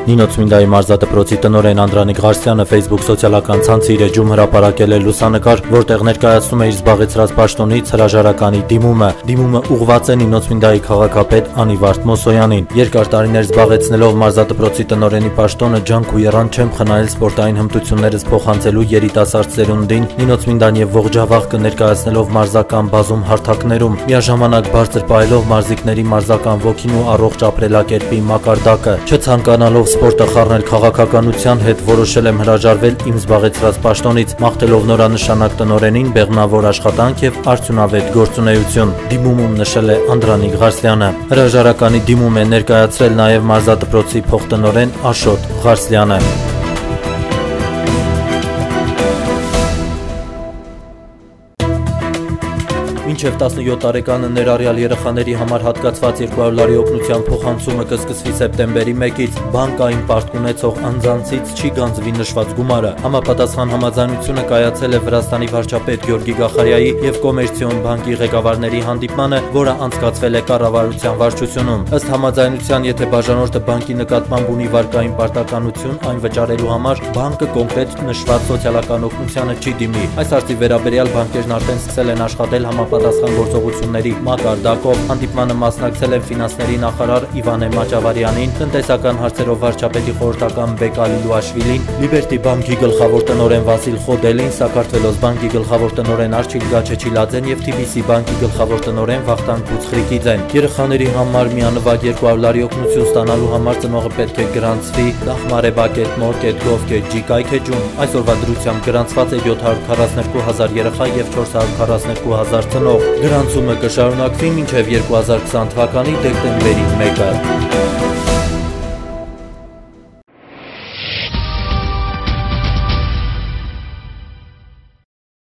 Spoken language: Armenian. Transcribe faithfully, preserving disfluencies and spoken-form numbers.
Նինո Ծմինդայի մարզադպրոցի տնօրեն Անդրանիկ Ղարսյանը Facebook սոցիալական ցանցի իր էջում հրապարակել է լուսանկար, որտեղ ներկայացնում է իր զբաղեցրած պաշտոնից հրաժարականի դիմումը։ Դիմումը ուղղված է Նինո Ծմինդայի քաղաքապետ Անիվարդ Մոսոյանին։ Երկար տարիներ զբաղեցնելով մարզադպրոցի տնօրենի պաշտոնը ջանք ու եռան չեմ խնայել սպորտային հմտություններս փոխանցելու երիտասարդ սերունդին։ Նինո Ծմինդան եւ ողջավաղ կներկայացնելով մարզական բազում հարթակներում, միաժամանակ բարձր պահելով մարզիկների մարզական ոգին ու առողջ ապրելակերպի մակարդակը։ Չցանկանալով սպորտը խառնել քաղաքականության հետ, որոշել եմ հրաժարվել իմ զբաղեցրած պաշտոնից, մաղթելով նորանշանակ տնօրենին բեղմնավոր աշխատանք եւ արդյունավետ գործունեություն, դիմումում նշել է Անդրանիկ Ղարսյանը։ Հրաժարականի դիմում է ներկայացրել նաեւ մարզադպրոցի փոխտնօրեն Աշոտ Ղարսյանը։ Մինչև տասնյոթ տարեկանը ներառյալ երեխաների համար հատկացված երկու հարյուր լարի օգնության փոխանցումը կսկսվի սեպտեմբերի մեկից։ Բանկային պարտք ունեցող անձանցից չի գանձվի նշված գումարը։ Համապատասխան համաձայնությունը կայացել է Վրաստանի վարչապետ Գյորգի Գախարյայի եւ Կոմերցիոն բանկի ղեկավարների հանդիպմանը, որը անցկացվել է կառավարության վարչությունում։ Ըստ համաձայնության, եթե բաժանորդը բանկի նկատմամբ ունի վարկային պարտականություն, այն վճարելու համար բանկը կոնկրետ նշված սոցիալական օգնությանը չի դիմի։ Այս հարցի վերաբերյալ բանկերն արդեն սկսել են աշխատել համապատասխան գործողությունների մակարդակով։ Հանդիպմանը մասնակցել են ֆինանսների նախարար Իվանե Մաճավարյանին, տնտեսական հարցերով վարչապետի խորհրդական Բեկալի Լուաշվիլին, Լիբերտի բանկի գլխավոր տնօրեն Վասիլ Խոդելին, Սակարտվելոս բանկի գլխավոր տնօրեն Արչիլ Գաչեչիլաձեն եւ Թի Բի Սի բանկի գլխավոր տնօրեն Վախթանգ Բուցխրիկիձեն։ Երեխաների համար միանվագ երկու հարյուր լարի օգնություն ստանալու համար ծնողը պետք է գրանցվի Դախմարեբակետ մորկետ գովկետ ջիկայք էջում։ Այսօրվա դրությամբ գրանցված է յոթ հարյուր քառասունեքու հազար երեխա եւ չորս հարյուր քառասունեքու հազար ծնող։ Գրանցումը կշարունակվի մինչև երկու հազար քսան թվականի դեկտեմբերի մեկը։